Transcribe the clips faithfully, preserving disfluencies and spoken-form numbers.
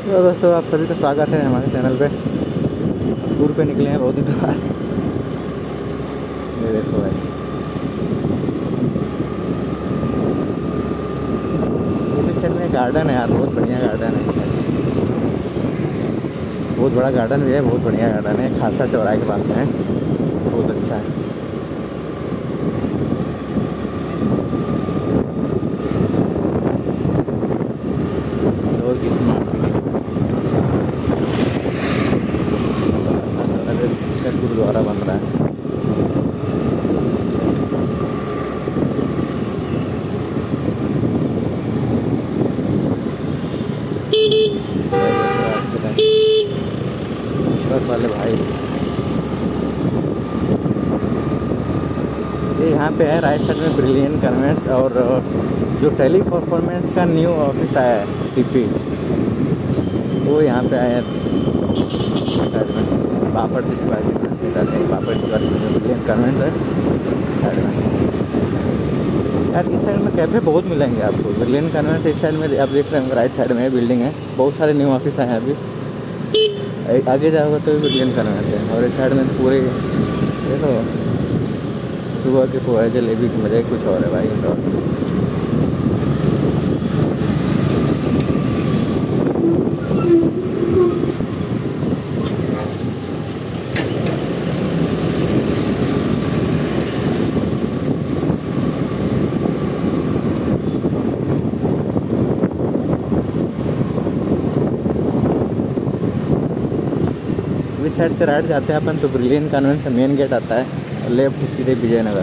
तो दोस्तों आप सभी का स्वागत है हमारे चैनल पे। टूर पे निकले हैं बहुत दिन बाद। ये देखो भाई, ये साइड में गार्डन है यार, बहुत बढ़िया गार्डन है इस साइड। बहुत बड़ा गार्डन भी है, बहुत बढ़िया गार्डन है। खालसा चौराहे के पास में है, बहुत अच्छा है। और की स्मार्ट सिटी गुरुद्वारा बन रहा है। बस वाले भाई, ये यहाँ पे है राइट साइड में ब्रिलियंट कन्वेंस, और जो टेली परफॉर्मेंस का न्यू ऑफिस आया है टीपी, वो यहाँ पे आया है इस साइड में। बापड़ तिवारी बापड़ तिवारी में जो ब्रिलियंट कन्वेंस है इस साइड में यार। इस साइड में कैफ़े बहुत मिलेंगे आपको। ब्रिलियंट कन्वेंस इस साइड में आप देख रहे हैं, राइट साइड में बिल्डिंग है, बहुत सारे न्यू ऑफिस आए हैं अभी। आगे जाओगे तो ब्रिलियंट कन्वेंस है, और इस साइड में पूरे देखो सुबह के पोहा जलेबी की मज़ा ही कुछ और है भाई। तो इस साइड से राइट जाते हैं अपन तो ब्रिलियंट कन्वेंस का मेन गेट आता है, और लेफ्ट सीधे विजयनगर।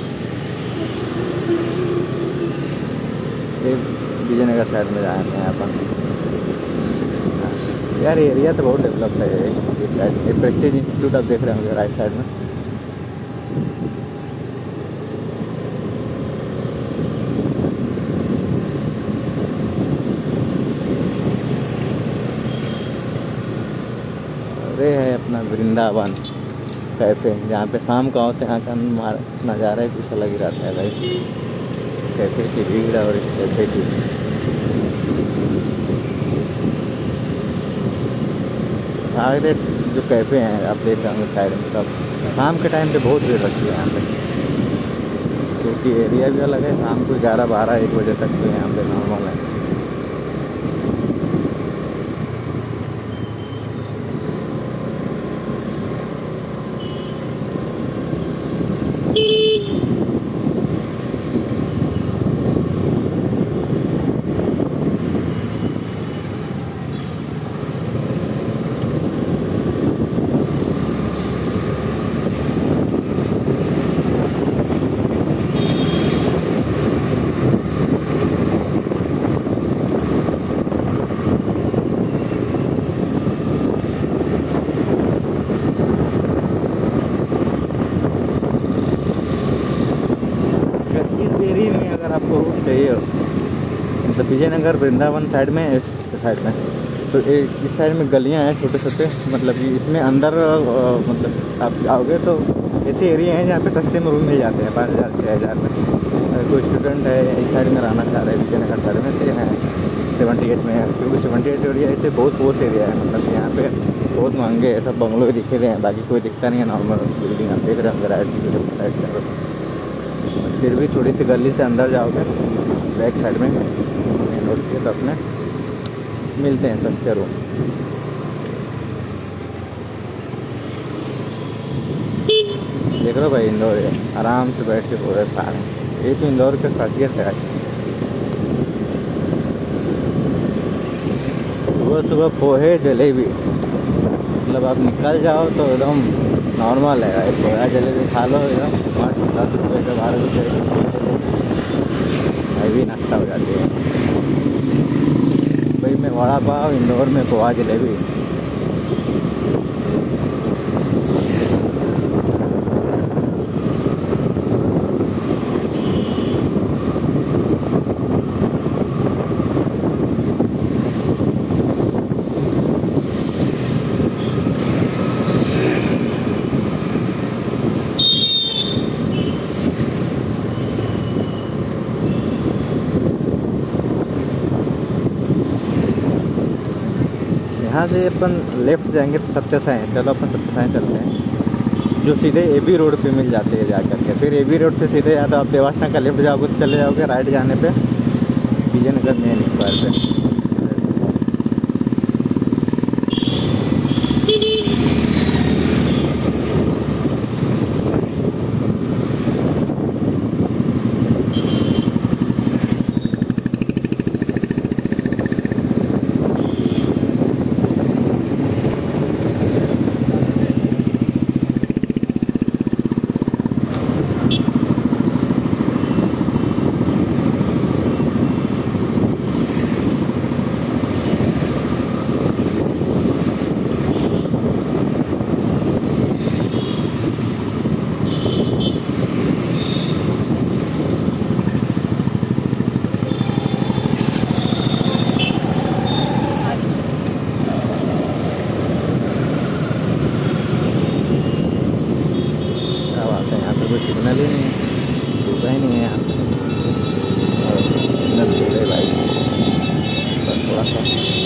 ये विजयनगर साइड में जाते हैं अपन यार। एरिया तो बहुत डेवलप है इस साइड। ये प्रेस्टीज इंस्टीट्यूट आप देख रहे होंगे राइट साइड में। ये है अपना वृंदावन कैफ़े, जहाँ पे शाम का होते हैं, यहाँ का नज़ारा कुछ अलग ही रहता है भाई। इस कैफ़े की भीड़ और इस कैफ़े की सारे जो कैफ़े हैं आप देख रहे होंगे साइड में, सब शाम के टाइम पे बहुत भीड़ रहती है यहाँ पे, क्योंकि एरिया भी अलग है। शाम को ग्यारह बारह एक बजे तक तो यहाँ पे नॉर्मल है। एरिया में अगर आपको रूम चाहिए मतलब विजयनगर वृंदावन साइड में, इस साइड में तो इस साइड में गलियां हैं छोटे छोटे, मतलब कि इसमें अंदर मतलब आप जाओगे तो ऐसे एरिया हैं जहाँ पे सस्ते में रूम मिल जाते हैं पाँच हज़ार छः हज़ार में। अगर कोई स्टूडेंट है इस साइड में रहना चाह रहे हैं विजयनगर साइड में, तो यहाँ सेवेंटी एट में है, क्योंकि सेवेंटी एट एरिया ऐसे बहुत पोस्ट एरिया है। मतलब यहाँ पे बहुत महंगे सब बंगलो दिखे रहे हैं, बाकी कोई दिखता नहीं है। नॉर्मल बिल्डिंग आप देख रहे होंगे राइट राइट चारों। फिर भी थोड़ी सी गली से अंदर जाओगे बैक साइड में मेन रोड के, तो अपने मिलते हैं सस्ते रूम। देख लो भाई, इंदौर है, आराम से बैठ के पूरे खा रहे हैं। ये तो इंदौर की खासियत है। सुबह सुबह पोहे जलेबी, मतलब आप निकल जाओ तो एकदम नॉर्मल है भाई। पोहा जलेबी खा लो एकदम पाँच दस रुपये का, बारह रुपये हैवी नाश्ता हो जाती है। मुंबई में वड़ा पाव, इंदौर में पोहा जलेबी। यहाँ से अपन लेफ्ट जाएंगे तो सत्य साई, चलो अपन सत्य साई चलते हैं, जो सीधे एबी रोड पे मिल जाती है जा करके। फिर एबी रोड से सीधे या तो आप देवासना का लेफ्ट जाओगे तो चले जाओगे, राइट जाने पे विजयनगर मेन स्क्वायर पे। सिग्नल ही नहीं है, रुका ही नहीं है यहाँ पे। और सिग्नल छोड़े भाई, बस थोड़ा सा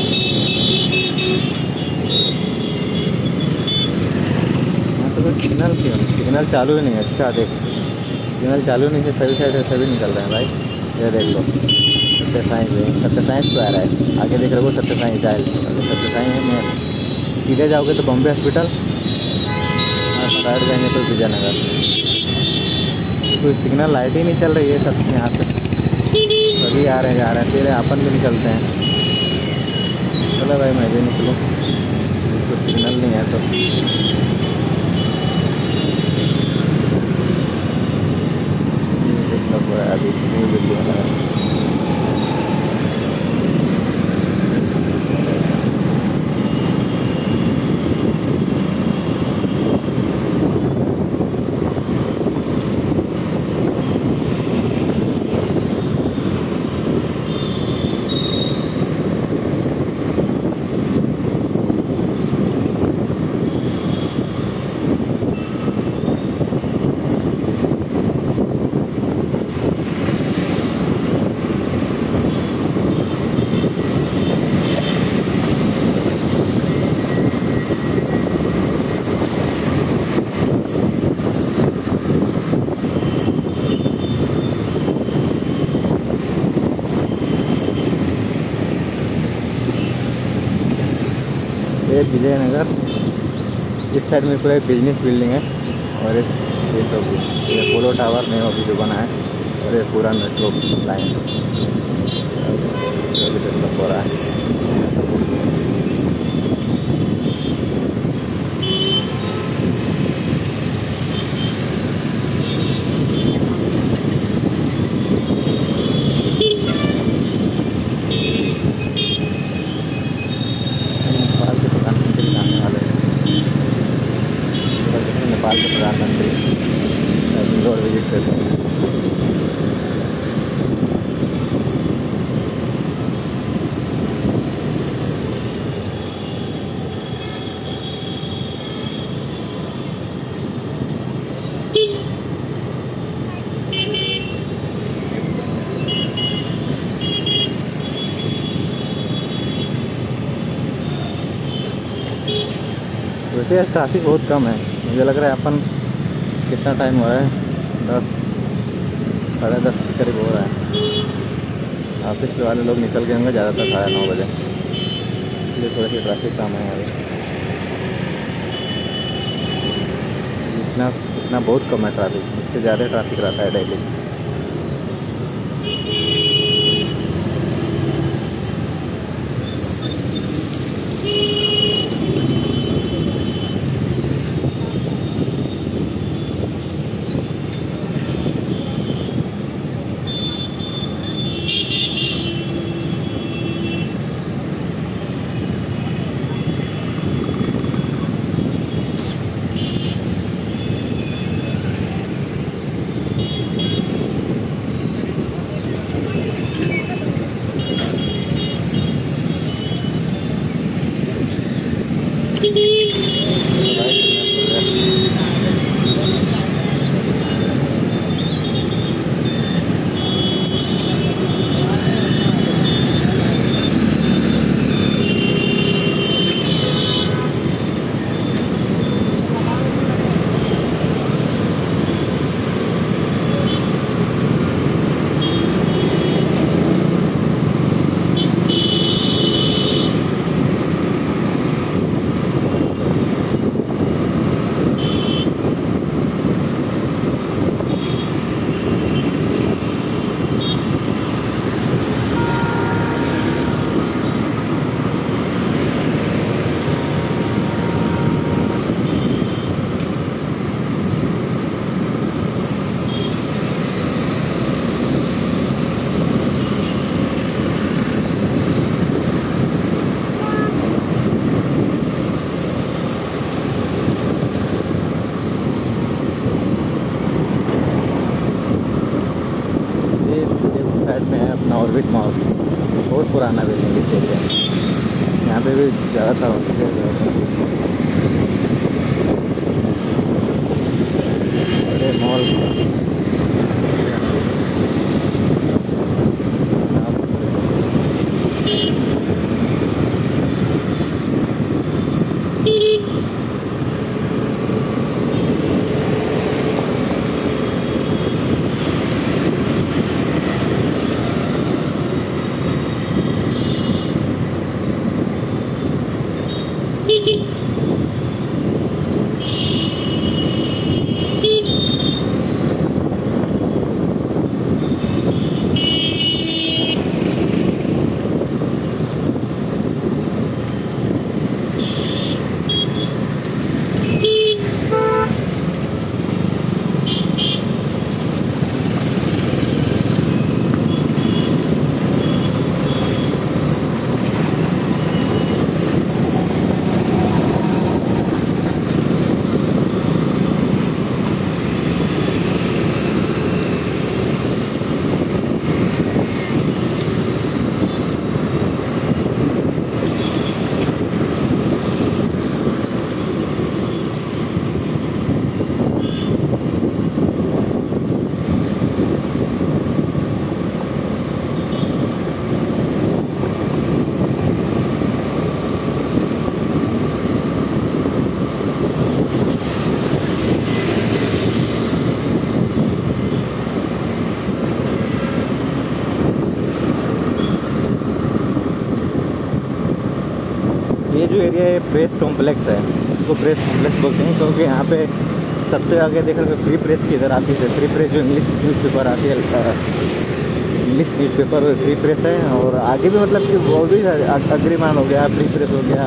यहाँ तो बस सिग्नल क्यों नहीं, सिग्नल चालू ही नहीं है। अच्छा देख, सिग्नल चालू नहीं है, सभी साइड से सभी निकल रहे हैं भाई। ये देख लो सत्य साई, सत्य साई स्क्वायर है, आगे देख रहे हो सत्य साई चाइल्ड, सत्य साई है मेन। सीधे जाओगे तो बॉम्बे हॉस्पिटल, और साइड जाएंगे तो विजयनगर। कोई सिग्नल लाइट ही नहीं चल रही है सब यहाँ पे, सभी आ रहे हैं जा रहे हैं, फिर अपन भी निकलते हैं। चलो भाई मैं भी निकलूँ, कोई सिग्नल नहीं है तो। अभी न्यू दिल्ली में ये विजयनगर, इस साइड में पूरा एक बिजनेस बिल्डिंग है, और एक ये तो ये पोलो टावर नहीं अभी जो बना है, और ये पूरा मेट्रो लाइन डेवलप हो रहा है। नेपाल के प्रधानमंत्री इंदौर विजिट करते हैं। वैसे ट्रैफिक बहुत कम है, मुझे लग रहा है अपन कितना टाइम हो रहा है, दस साढ़े दस के करीब हो रहा है। ऑफिस वाले लोग निकल गए होंगे ज़्यादातर साढ़े नौ बजे, इसलिए थोड़ी सी ट्रैफिक कम है अभी। इतना इतना बहुत कम है ट्रैफिक, इससे ज़्यादा ट्रैफिक रहता है डेली। ऑर्बिट मॉल बहुत पुराना बिल्डिंग इस एरिया में। यहाँ पे भी ज़्यादातर बड़े मॉल ये जो एरिया है प्रेस कॉम्प्लेक्स है, इसको प्रेस कॉम्प्लेक्स बोलते हैं क्योंकि यहाँ पे सबसे आगे देखा तो फ्री प्रेस की इधर आती है। फ्री प्रेस जो इंग्लिश न्यूज़पेपर आती है, इंग्लिश न्यूज़पेपर फ्री प्रेस है। और आगे भी मतलब कि वो भी अग्रीमान हो गया, फ्री प्रेस हो गया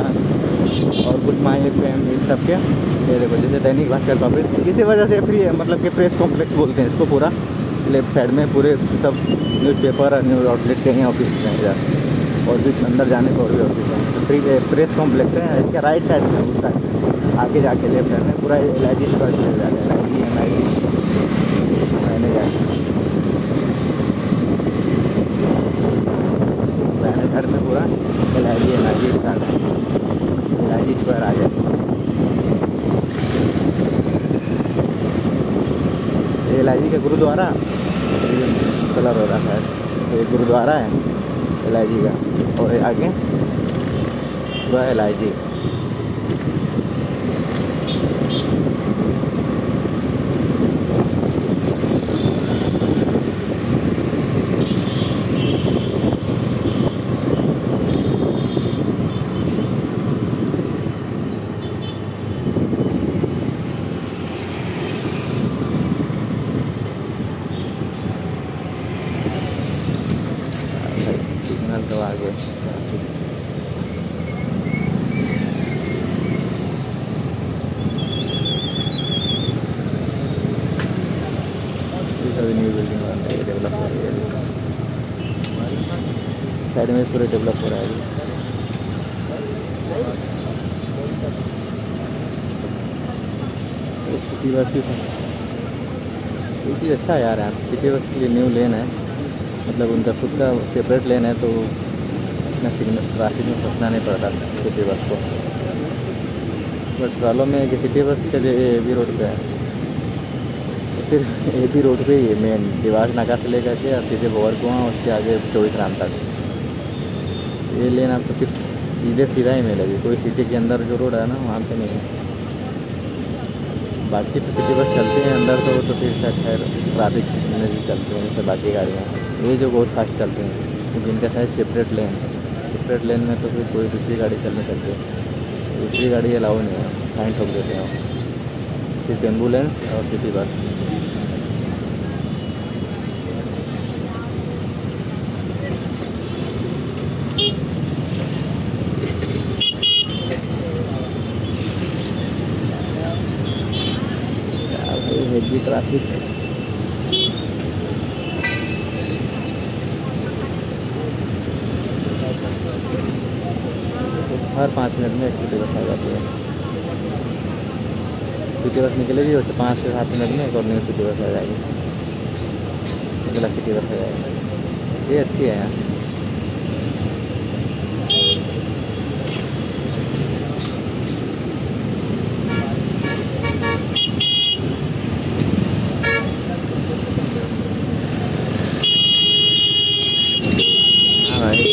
और कुछ माई एफ एम इस सब के ये देखो जैसे दैनिक भास्कर पब्लिश, इसी वजह से फ्री मतलब कि प्रेस कॉम्प्लेक्स बोलते हैं इसको। पूरा लेफ्ट साइड में पूरे सब न्यूज़पेपर न्यूज़ आउटलेट के हैं, ऑफिस हैं इधर और भी अंदर जाने को और भी ऑफिस है। तो फ्री प्रेस कॉम्प्लेक्स है, इसके राइट साइड में उस साइड आगे जाके लेफ्ट साइड में पूरा एल आई जी स्क्वायर चले जाता है। L I G M I जी मैंने जाए मैंने साइड में पूरा L I G M I G L I G square आ जाए। एल आई जी का गुरुद्वारा कलर हो रहा है, तो ये गुरुद्वारा है एल आई जी का और आगे पूरा एल आई जी। तो आगे अभी न्यू बिल्डिंग बन रही है, डेवलप हो रही है। साइड में पूरे डेवलप हो रहा है। सिटी बस की ये चीज़ अच्छा है यार, यहाँ सिटी बस के लिए न्यू लेन है, मतलब उनका खुद का सेपरेट लेन है तो इतना सिग्नल ट्रैफिक में फंसना नहीं पड़ता सिटी बस को। बट प्रॉब्लम है कि सिटी बस का जो ए बी रोड पे है, सिर्फ ए बी रोड पे ही है मेन, देवास नाका से लेकर के सीधे भवर कुआं उसके आगे चौबीस राम तक। ये लेन आपको तो सिर्फ सीधे सीधा ही मिलेगी, कोई सिटी के अंदर जो रोड है ना वहाँ पे नहीं है। बाकी तो सिटी बस चलती हैं अंदर तो तो फिर खैर ट्रैफिक सिग्नल भी चलते हैं जैसे बाकी गाड़ियाँ, ये जो बहुत फास्ट चलते हैं जिनका शायद सेपरेट लेन है। सेपरेट लेन में तो फिर कोई दूसरी गाड़ी चल नहीं सकती, दूसरी गाड़ी अलाउ नहीं है, फाइन ठोक देते हैं सिर्फ एम्बुलेंस और सिटी बस। हेवी ट्रैफिक हर पाँच मिनट में एक सिटी बस आ जाती है। सिटी बस निकलेगी और पाँच से सात मिनट में एक और न्यू सिटी बस आ जाएगी, अगला सिटी बस आ जाएगी। ये अच्छी है यार। हाँ भाई,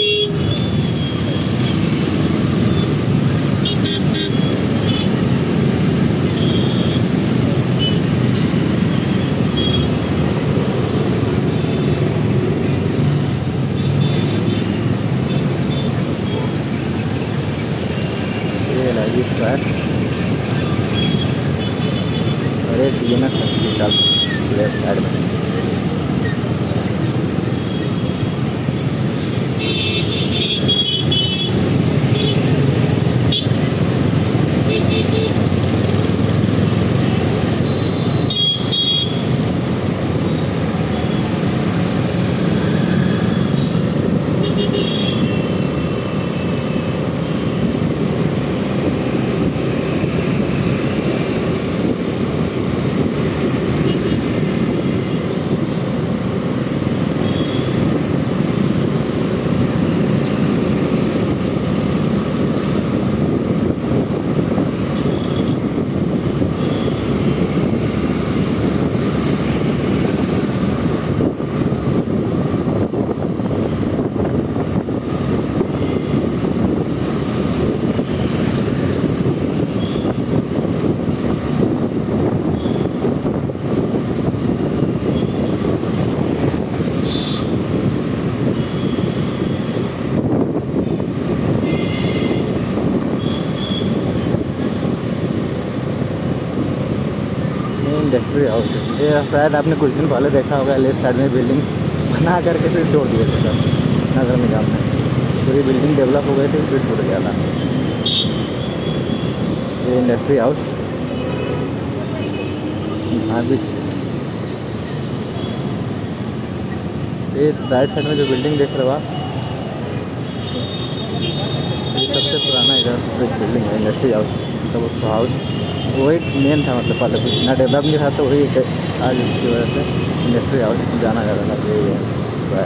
ये लगी स्क्वायर और एक T N S left side में। इंडस्ट्री हाउस ये शायद आपने कुछ दिन पहले देखा होगा, लेफ्ट साइड में बिल्डिंग बना करके फिर छोड़ दिए थे सर नगर निगम में। पूरी बिल्डिंग डेवलप हो गई थी फिर छूट गया था। ये इंडस्ट्री हाउस यहाँ भी। ये राइट साइड में जो बिल्डिंग देख रहे हो आप, ये सबसे पुराना इधर बिल्डिंग है इंडस्ट्री हाउस। मतलब उसका हाउस वही मेन था, मतलब पहले कुछ इतना डेवलप नहीं था तो वही आज इसकी वजह से इंडस्ट्री हाउस जाना जाता था। यही है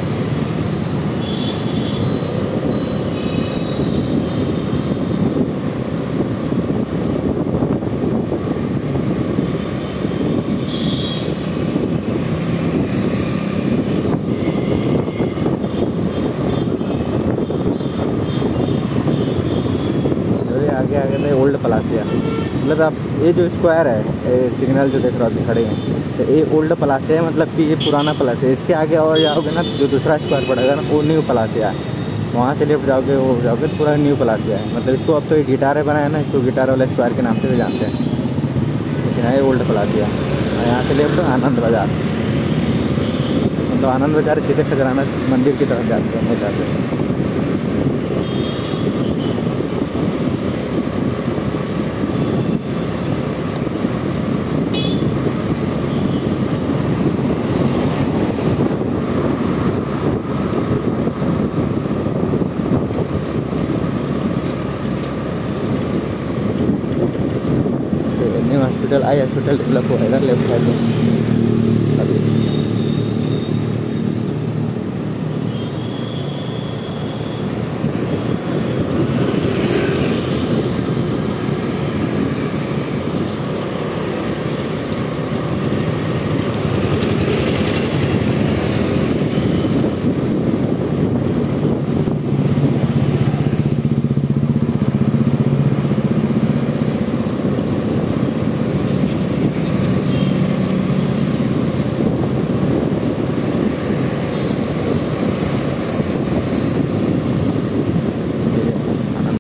आगे आगे थे ओल्ड पलासिया। मतलब आप ये जो स्क्वायर है, ये सिग्नल जो देख रहे हो अभी खड़े हैं, तो ये ओल्ड पलासिया है, मतलब कि ये पुराना पलासिया है। इसके आगे और जाओगे ना जो दूसरा स्क्वायर पड़ेगा ना वो न्यू पलासिया है। वहाँ से लेफ्ट जाओगे वो जाओगे तो पूरा न्यू पलासिया है। मतलब इसको अब तो ये गिटार बनाया ना, इसको गिटार वाला स्क्वायर के नाम से भी जानते हैं, लेकिन है ओल्ड पलासिया। यहाँ से लेफ्ट आनंद बाज़ार, मतलब आनंद बाज़ार सीधे खजराना मंदिर की तरफ जाते हैं जाते हैं। हॉस्पिटल आई हॉस्पिटल डेवलप हुआ है इधर लेफ्ट साइड में।